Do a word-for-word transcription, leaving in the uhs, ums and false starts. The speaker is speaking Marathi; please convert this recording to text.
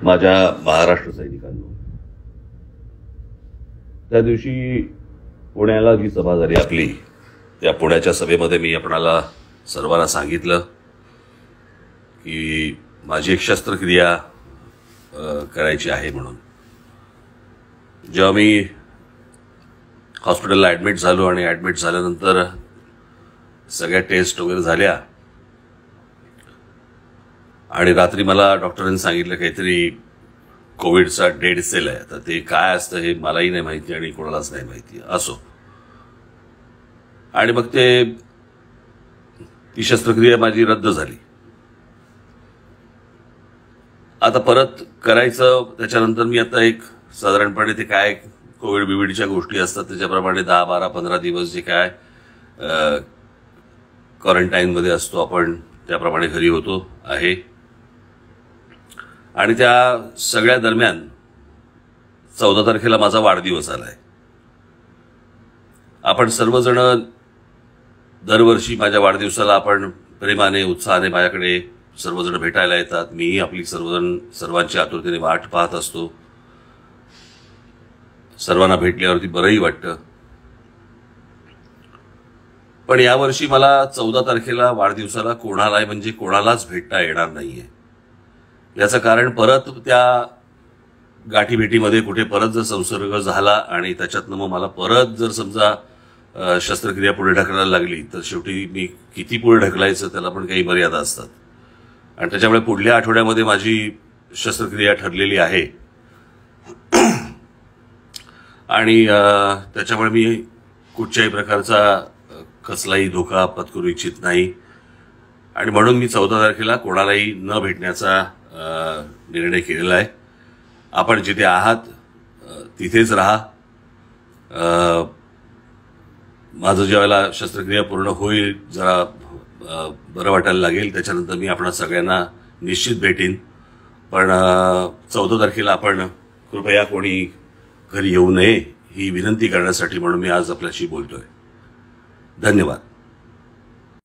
माझ्या महाराष्ट्र सैनिकांनो, त्या दिवशी पुण्याला जी सभा झाली आपली, त्या पुण्याच्या सभेमध्ये मी आपणाला सर्वांना सांगितलं की माझी एक शस्त्रक्रिया करायची आहे म्हणून. जेव्हा मी हॉस्पिटलला ॲडमिट झालो आणि ॲडमिट झाल्यानंतर सगळ्या टेस्ट वगैरे झाल्या आणि रात्री मला डॉक्टरांनी सांगितलं काहीतरी कोविडचा डेड सेल आहे. तर ते काय असतं हे मलाही नाही माहिती आणि कोणालाच नाही माहिती. असो, आणि मग ते ती शस्त्रक्रिया माझी रद्द झाली. आता परत करायचं, त्याच्यानंतर मी आता एक साधारणपणे ते काय कोविड बिविडच्या गोष्टी असतात त्याच्याप्रमाणे दहा बारा पंधरा दिवस जे काय क्वारंटाईनमध्ये असतो आपण, त्याप्रमाणे घरी होतो आहे. आणि त्या सगळ्या दरम्यान चौदा तारखेला माझा वाढदिवस आलाय. आपण सर्वजण दरवर्षी माझ्या वाढदिवसाला आपण प्रेमाने उत्साहाने माझ्याकडे सर्वजण भेटायला येतात. मीही आपली सर्वजण सर्वांची आतुरतेने वाट पाहत असतो. सर्वांना भेटल्यावरती बरंही वाटतं. पण यावर्षी मला चौदा तारखेला वाढदिवसाला कोणालाही म्हणजे कोणालाच भेटता येणार नाहीये. याचं कारण परत त्या गाठीभेटीमध्ये कुठे परत जर संसर्ग झाला आणि त्याच्यातनं मग मला परत जर समजा शस्त्रक्रिया पुढे ढकलायला लागली तर शेवटी मी किती पुढे ढकलायचं त्याला पण काही मर्यादा असतात. आणि त्याच्यामुळे पुढल्या आठवड्यामध्ये माझी शस्त्रक्रिया ठरलेली आहे आणि त्याच्यामुळे मी कुठच्याही प्रकारचा कसलाही धोका पत्करू इच्छित नाही. आणि म्हणून मी चौदा तारखेला कोणालाही न भेटण्याचा निर्णय केलेला आहे. आपण जिथे आहात तिथेच राहा. माझं ज्यावेळेला शस्त्रक्रिया पूर्ण होईल, जरा बरं वाटायला लागेल, त्याच्यानंतर मी आपणा सगळ्यांना निश्चित भेटीन. पण चौदा तारखेला आपण कृपया कोणी घरी येऊ नये ही विनंती करण्यासाठी म्हणून मी आज आपल्याशी बोलतोय. धन्यवाद.